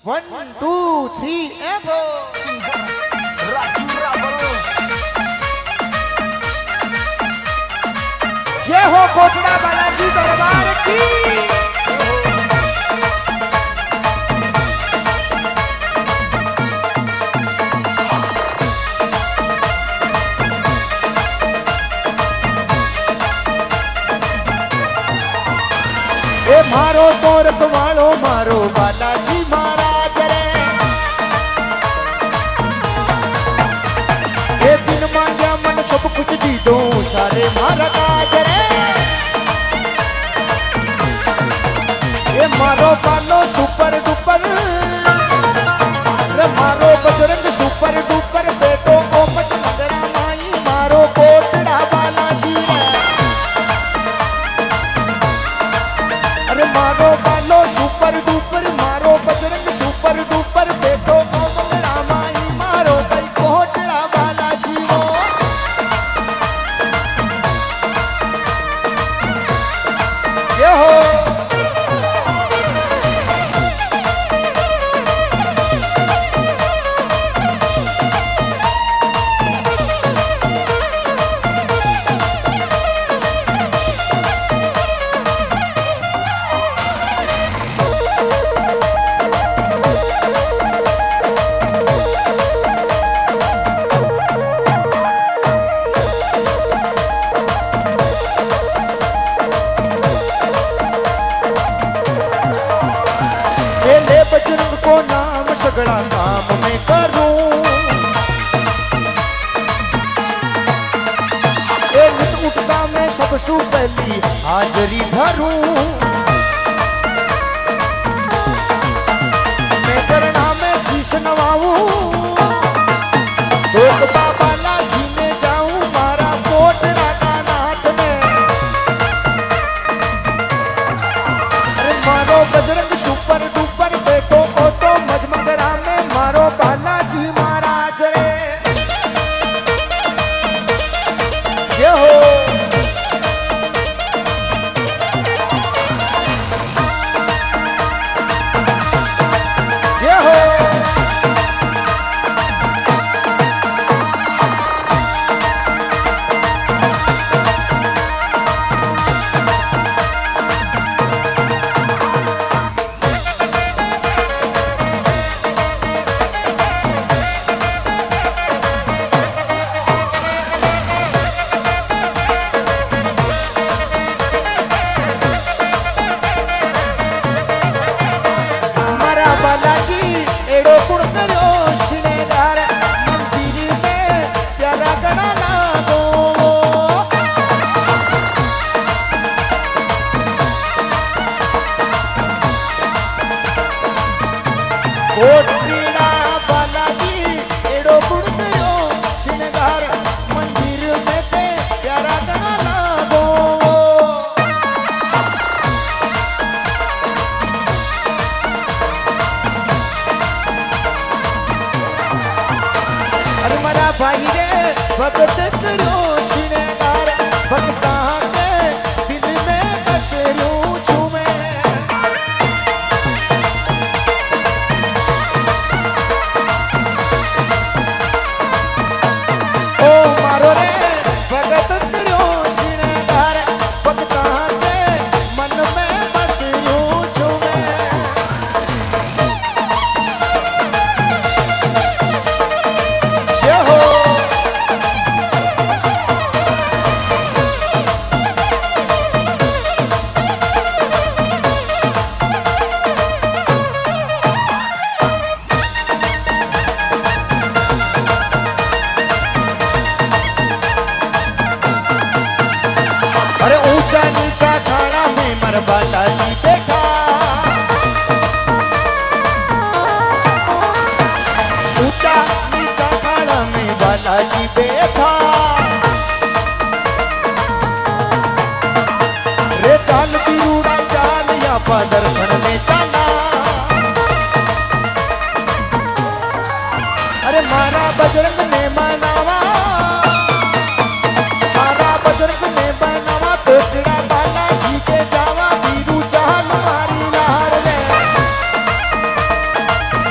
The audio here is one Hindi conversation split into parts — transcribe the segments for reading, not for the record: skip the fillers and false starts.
1 2 3 एबो जय हो कोटड़ा बालाजी दरबार की। ए मारो तो रखवालो मारो बालाजी महाराज रे, ए बिन मांगा मन सब कुछ दी दो सारे महाराज रे। ए मारो बालो सुपर डुपर रे, मारो बजरंग सुपर डुपर बेटो को मत मगरा माई मारो कोटड़ा बालाजी रे। अरे मारो बालो सुपर डुपर मारो बजरंग सुपर डुपर बेटो को मगरा माई मारो भाई कोटड़ा बालाजी वो। ये हो बजरंग को नाम सगड़ा काम में करूं, एक उठता मैं सबसू पहली हाजरी भरूं। मैं चरणा में शीश नवाऊं, एक बालाजी में जाऊं मारा कोटड़ा का नाथ में। अरे मारो बजरंग सुपर डुपर बेटो को तो मजमगरा में मारो बालाजी महाराज रे। ये हो ये हो बालाजी एड़ो कुड़ करो श्रीनगर मंदिर में प्यारा गणा लागो। कोटड़ा बालाजी एड़ो कुड़ करो श्रीनगर मंदिर में प्यारा गणा लागो। भाई रे भगत करो श्रीनगर भगता के दिल में बसरूं छूमे। ओ मारो रे भगत करो श्रीनगर भगता के मन में बसरूं छूमे। अरे ऊंचा नीचा खाना में मर बालाजी बैठा, ऊंचा नीचा खाना में बालाजी बैठा। रे चाल बिरूड़ा चाल या दर्शन में चला। अरे मारा बजरंग ने मनावा, मारा बजरंग ने बनावा कोटड़ा बालाजी के जावा बीरू चाल मारी लार ले।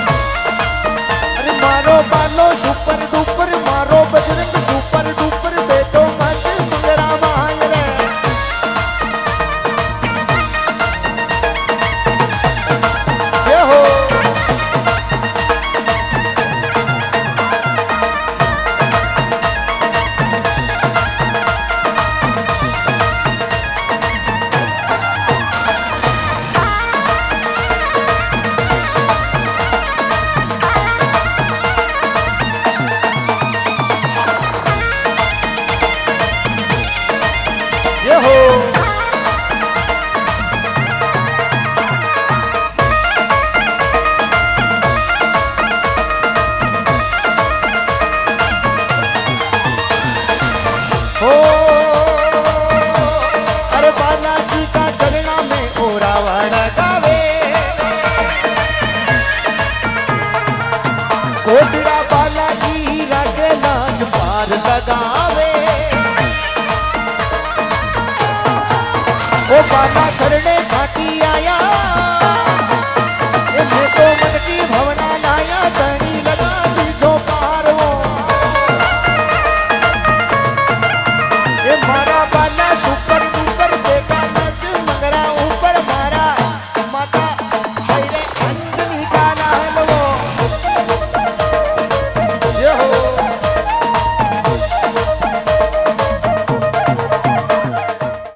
लगावे कोटड़ा बालाजी रागे लाज पार लगावे